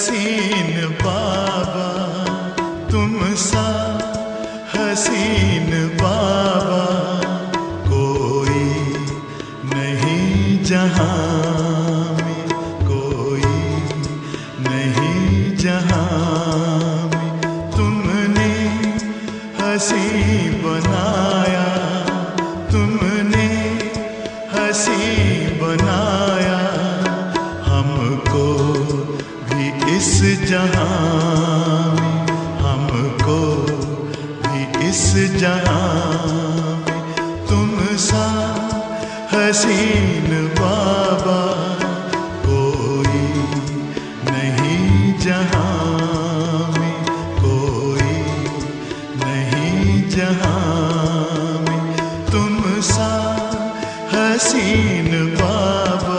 हसीन बाबा, तुम सा हसीन बाबा कोई नहीं जहां में, कोई नहीं जहां में। तुमने हसी बनाया, तुमने हसी बनाया हमको भी इस जहां में, हमको भी इस जहां में। तुम सा हसीन बाबा कोई नहीं जहां में, कोई नहीं जहां में। तुम सा हसीन बाबा।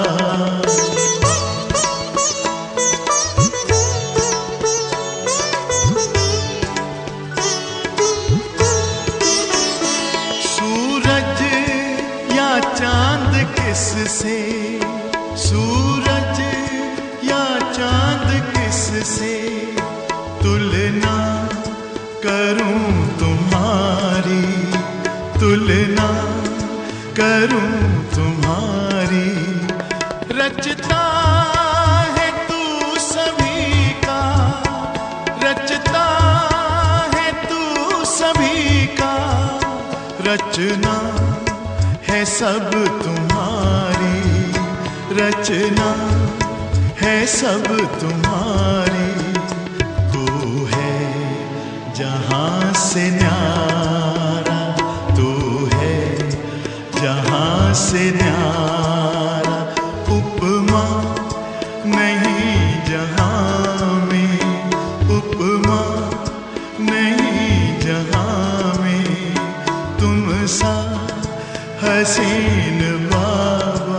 सूरज या चांद किससे, सूरज या चांद किससे तुलना करूं तुम्हारी, तुलना करूं तुम्हारी। रचता है तू सभी का, रचता है तू सभी का। रचना है सब तुम्हारी, रचना है सब तुम्हारी। तू है जहां से न्यारा, तू है जहां से न्यारा। उपमा नहीं जहां में, उपमा नहीं जहां में। तुम सा हसीन बाबा।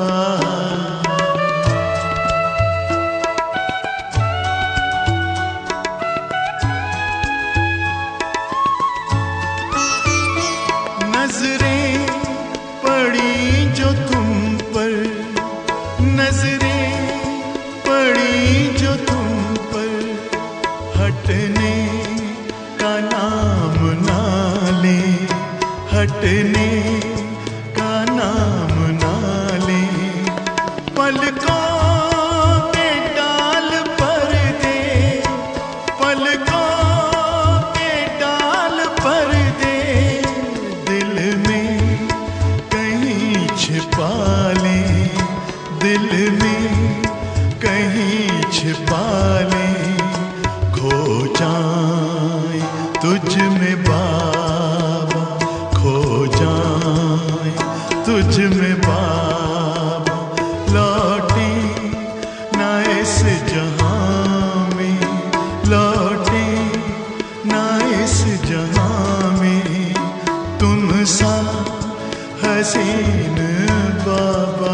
नजरें पड़ी जो तुम पर, नजरें पड़ी जो तुम पर। हटने का नाम ना ले, हटने का नाम ना ले। पलकों के डाल पर दे, पलकों के डाल पर दे। दिल में कहीं छिपा ले, दिल में कहीं छिपा ले। खो जाए तुझ में बाबा, खो जाए तुझ में बाबा। लौटे ना इस जहां में, लौटे ना इस जहां में। तुम सा हसीन बाबा।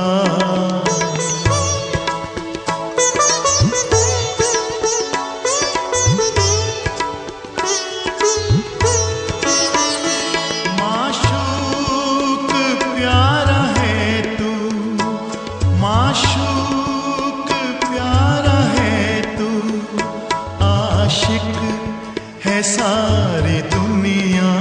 माशूक प्यारा है तू, माशूक प्यारा है तू। आशिक है सारी दुनिया,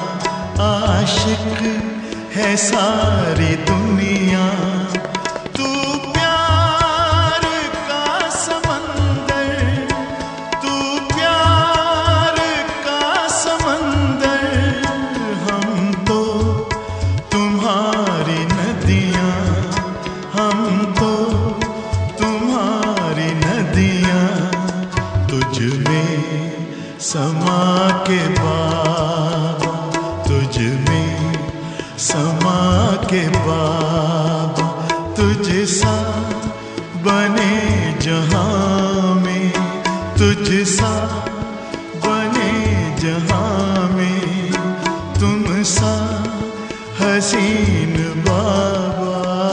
आशिक है सारी दुनिया। तू प्यार का समंदर, तू प्यार का समंदर। हम तो तुम्हारी नदियाँ, हम तो तुम्हारी नदियाँ। तुझ में समा के बाबा, तुझ में समा के बाबा। तुझ सा बने जहां में, तुझ सा बने जहां में। तुम सा हसीन बाबा।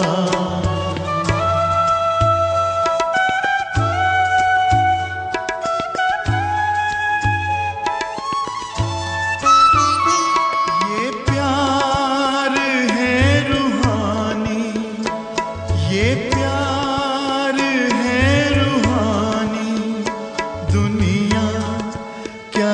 ये प्यार है रूहानी, ये प्यार है रूहानी।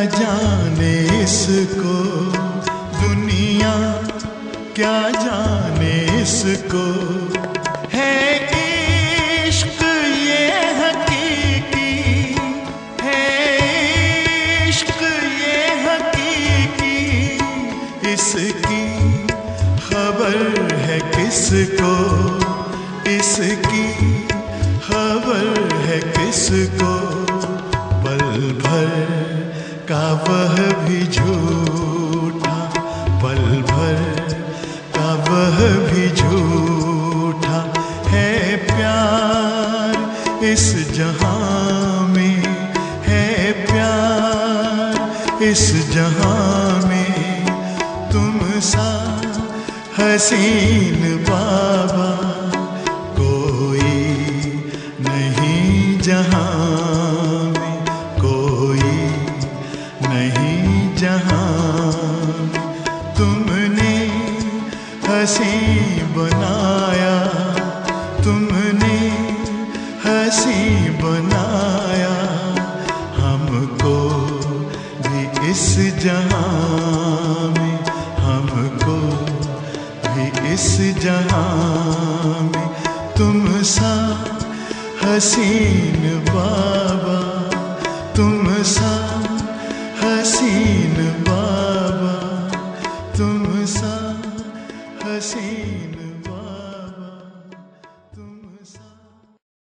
जाने इसको दुनिया, क्या जाने इसको। है इश्क ये हकीकी, है इश्क ये हकीकी, इसकी खबर है किसको, इसकी खबर है किसको। पल भर का वह भी झूठा, पल भर का वह भी झूठा है प्यार इस जहां में, है प्यार इस जहां में। तुम सा हसीन बाबा कोई नहीं जहां में, कोई नहीं जहां में। तुमने हंसी बनाया, तुमने हंसी बनाया हमको भी इस जहां में, हमको भी इस जहां में। तुम सा हसीन बाबा, तुम सा हसीन बाबा, तुम सा हसीन